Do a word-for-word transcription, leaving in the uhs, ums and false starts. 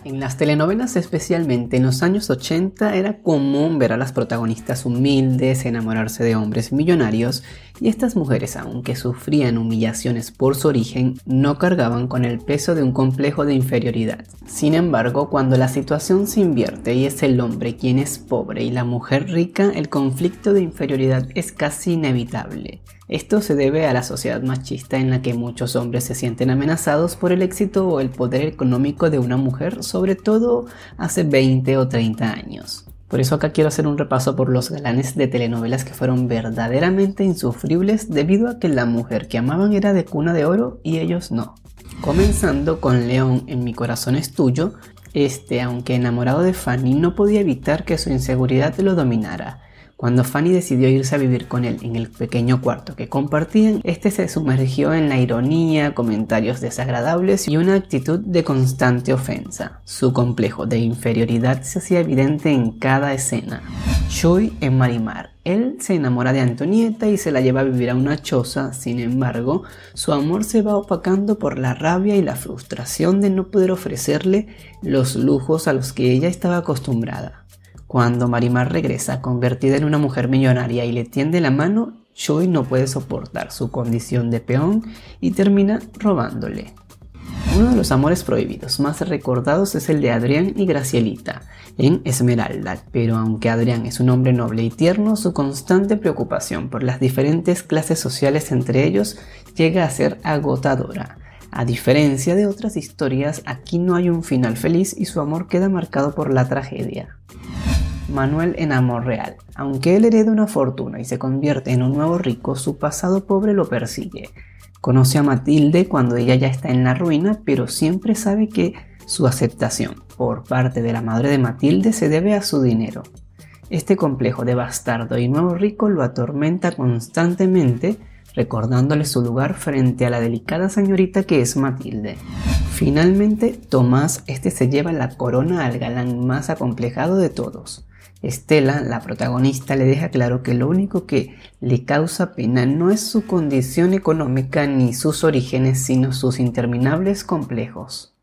En las telenovelas, especialmente en los años ochenta, era común ver a las protagonistas humildes enamorarse de hombres millonarios, y estas mujeres, aunque sufrían humillaciones por su origen, no cargaban con el peso de un complejo de inferioridad. Sin embargo, cuando la situación se invierte y es el hombre quien es pobre y la mujer rica, el conflicto de inferioridad es casi inevitable. Esto se debe a la sociedad machista en la que muchos hombres se sienten amenazados por el éxito o el poder económico de una mujer, sobre todo hace veinte o treinta años. Por eso acá quiero hacer un repaso por los galanes de telenovelas que fueron verdaderamente insufribles debido a que la mujer que amaban era de cuna de oro y ellos no. Comenzando con León en Mi corazón es tuyo, este, aunque enamorado de Fanny, no podía evitar que su inseguridad lo dominara. Cuando Fanny decidió irse a vivir con él en el pequeño cuarto que compartían, este se sumergió en la ironía, comentarios desagradables y una actitud de constante ofensa. Su complejo de inferioridad se hacía evidente en cada escena. Chuy en Marimar. Él se enamora de Antonieta y se la lleva a vivir a una choza. Sin embargo, su amor se va opacando por la rabia y la frustración de no poder ofrecerle los lujos a los que ella estaba acostumbrada. Cuando Marimar regresa convertida en una mujer millonaria y le tiende la mano, Chuy no puede soportar su condición de peón y termina robándole. Uno de los amores prohibidos más recordados es el de Adrián y Gracielita en Esmeralda, pero aunque Adrián es un hombre noble y tierno, su constante preocupación por las diferentes clases sociales entre ellos llega a ser agotadora. A diferencia de otras historias, aquí no hay un final feliz y su amor queda marcado por la tragedia. Manuel en Amor Real. Aunque él hereda una fortuna y se convierte en un nuevo rico, su pasado pobre lo persigue. Conoce a Matilde cuando ella ya está en la ruina, pero siempre sabe que su aceptación por parte de la madre de Matilde se debe a su dinero. Este complejo de bastardo y nuevo rico lo atormenta constantemente, recordándole su lugar frente a la delicada señorita que es Matilde. Finalmente, Tomás este se lleva la corona al galán más acomplejado de todos. Estela, la protagonista, le deja claro que lo único que le causa pena no es su condición económica ni sus orígenes, sino sus interminables complejos.